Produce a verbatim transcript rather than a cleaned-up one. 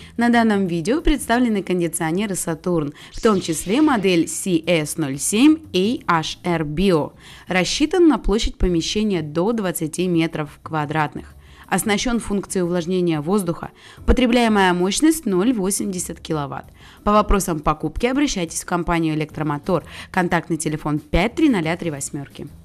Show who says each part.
Speaker 1: На данном видео представлены кондиционеры Saturn, в том числе модель си эс ноль семь эй эйч ар Bio. Рассчитан на площадь помещения до двадцати метров квадратных. Оснащен функцией увлажнения воздуха. Потребляемая мощность ноль целых восемьдесят сотых киловатт. По вопросам покупки обращайтесь в компанию «Электромотор». Контактный телефон пять три ноль три восемь.